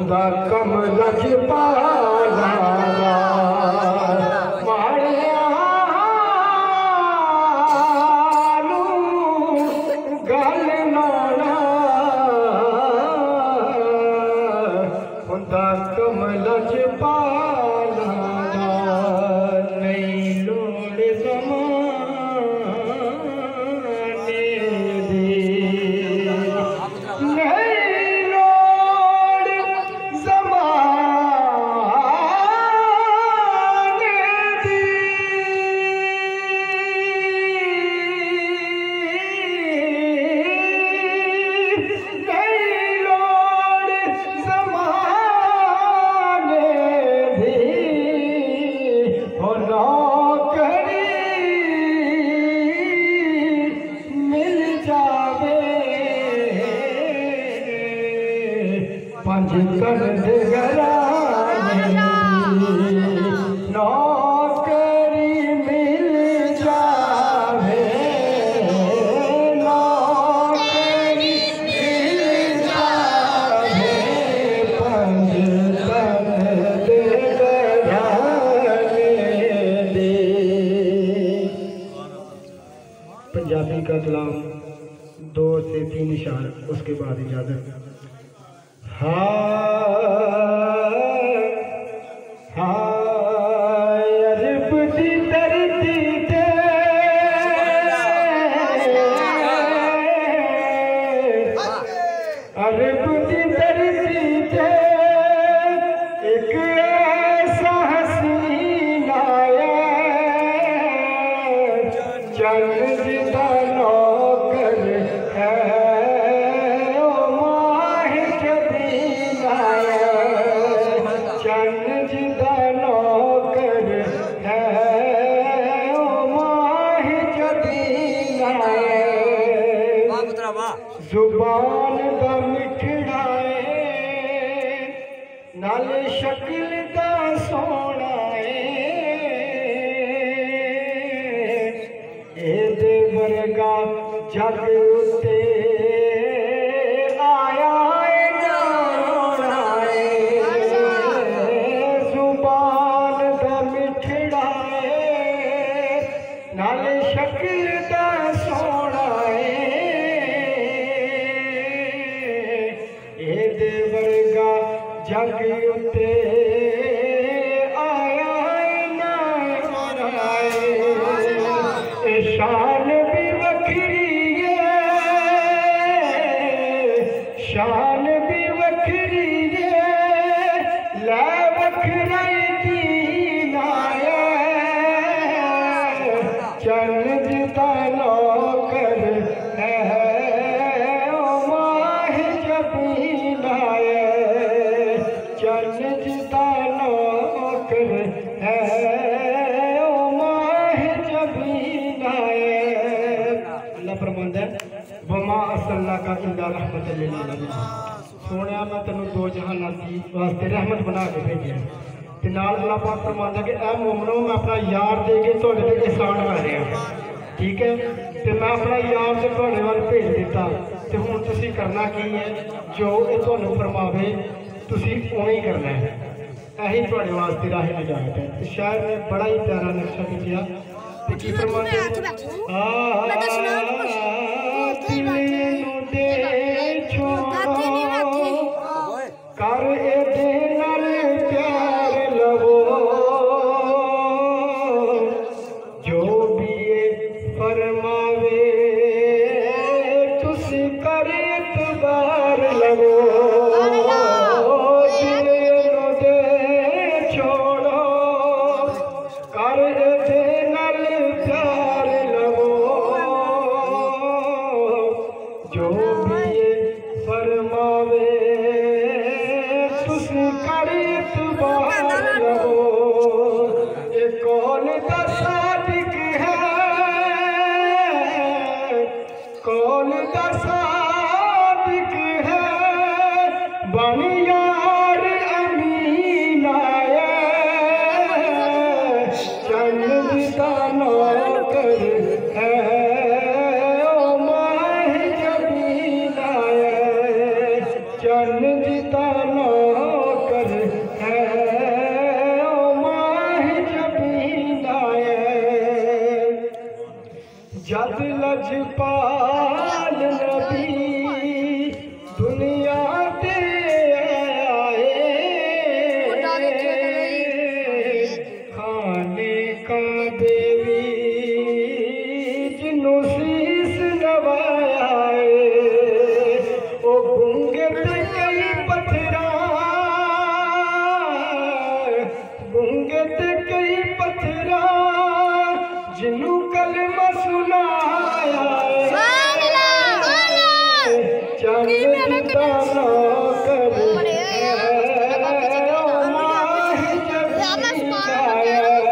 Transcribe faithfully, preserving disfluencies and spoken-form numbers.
हुंदा कमल च पाला गल नाना हुंदा कमल च पाला नहीं लोड़ ज़माने दी नहीं लोड़ ज़माने दी नहीं लोड़ ज़माने दी हो नौकरी मिल जावे पंज कंद घराने दी नौकरी मिल जावे नौकरी मिल जावे पंज कंद घराने दी। पंजाबी का कलाम दो से तीन इशार, उसके बाद इजाजत। हाय हाय अरब दी धरती ते अरब दी धरती ते एक ऐसा हसीना है चंद जिदा नौकर है ओ माह जबीना है चंद जिदा नौकर है ओ माह जबीना है जुबान दा मिठड़ा है नाल शक्ल दा सोना है एदे वर्गा जग उत्ते आया है ना रोना है जुबान दा मिठड़ा है नाल शक्ल दा सोना है एदे वर्गा जग उत्ते आया है ना रोना है शान भी वखरी है शान भी वखरी है लै वखराई दीना है चंद जिदा नौकर है ओ माह जबीना है चंद जिदा नौकर है ओ माह जबीना है। अल्लाह फरमांदा है वमा अरसलना का इल्ला रहमतल लिल आलमीन सोनिया मैं तेनू दो जहानां दी वास्ते रहमत बना के भेजिया ते नाल अल्लाह पाक फरमांदा कि ऐ मोमनो मैं अपना यार दे के तुहाडे ते एहसान कर रहा ठीक है ते मैं अपना यार ते तुहाडे वल भेज दिता ते हुण तुसीं करना की है जो ये तुहानू फरमावे तुसीं उवें ही करना है यही तुहाडे वास्ते राह निजात है। ते शायर ने बड़ा ही प्यारा नक्शा खिंचिया ते की फरमांदे आ कर एदे नाल प्यार लवो जो भी ये फरमावे तुसी कर इतबार लवो दिल नो दे छोड़ो कर एदे नाल प्यार लवो जो भी ये फरमावे तुसी कर इतबार लवो ये कौन दा सादिक है कौन दा सादिक है बन यार अमीना है चंद जिदा नौकर है ओ माह जबीना है चंद जिदा नौकर जबीनाए